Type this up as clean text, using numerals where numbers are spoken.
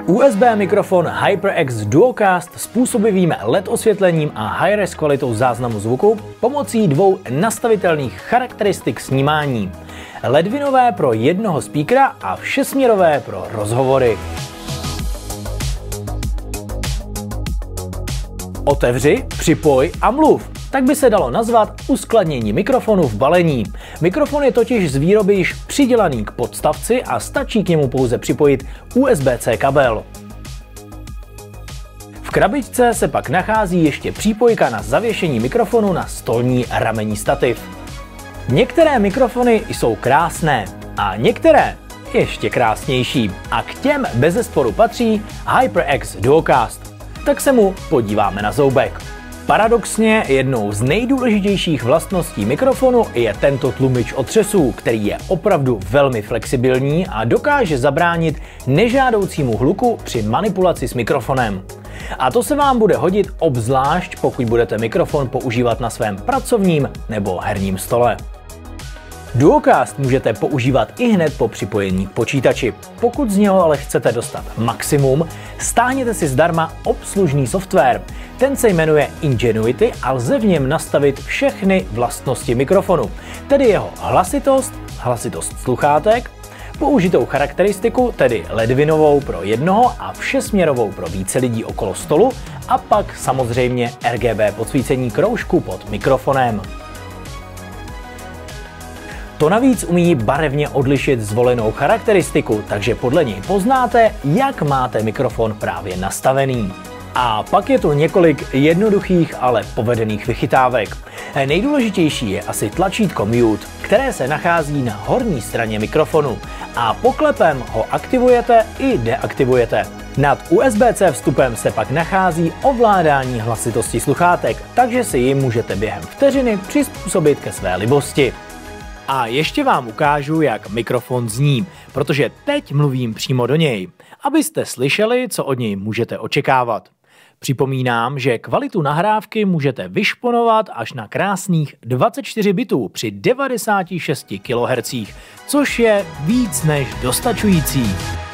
USB mikrofon HyperX Duocast s působivým LED osvětlením a high-res kvalitou záznamu zvuku pomocí dvou nastavitelných charakteristik snímání. LED-vinové pro jednoho speakera a všesměrové pro rozhovory. Otevři, připoj a mluv. Tak by se dalo nazvat uskladnění mikrofonu v balení. Mikrofon je totiž z výroby již přidělaný k podstavci a stačí k němu pouze připojit USB-C kabel. V krabičce se pak nachází ještě přípojka na zavěšení mikrofonu na stolní ramenní stativ. Některé mikrofony jsou krásné a některé ještě krásnější a k těm bezesporu patří HyperX Duocast. Tak se mu podíváme na zoubek. Paradoxně jednou z nejdůležitějších vlastností mikrofonu je tento tlumič otřesů, který je opravdu velmi flexibilní a dokáže zabránit nežádoucímu hluku při manipulaci s mikrofonem. A to se vám bude hodit obzvlášť, pokud budete mikrofon používat na svém pracovním nebo herním stole. Duocast můžete používat i hned po připojení k počítači. Pokud z něho ale chcete dostat maximum, stáhněte si zdarma obslužný software. Ten se jmenuje Ingenuity a lze v něm nastavit všechny vlastnosti mikrofonu, tedy jeho hlasitost sluchátek, použitou charakteristiku, tedy LED-vinovou pro jednoho a všesměrovou pro více lidí okolo stolu a pak samozřejmě RGB podsvícení kroužku pod mikrofonem. To navíc umí barevně odlišit zvolenou charakteristiku, takže podle něj poznáte, jak máte mikrofon právě nastavený. A pak je tu několik jednoduchých, ale povedených vychytávek. Nejdůležitější je asi tlačítko Mute, které se nachází na horní straně mikrofonu a poklepem ho aktivujete i deaktivujete. Nad USB-C vstupem se pak nachází ovládání hlasitosti sluchátek, takže si ji můžete během vteřiny přizpůsobit ke své libosti. A ještě vám ukážu, jak mikrofon zní, protože teď mluvím přímo do něj, abyste slyšeli, co od něj můžete očekávat. Připomínám, že kvalitu nahrávky můžete vyšponovat až na krásných 24 bitů při 96 kHz, což je víc než dostačující.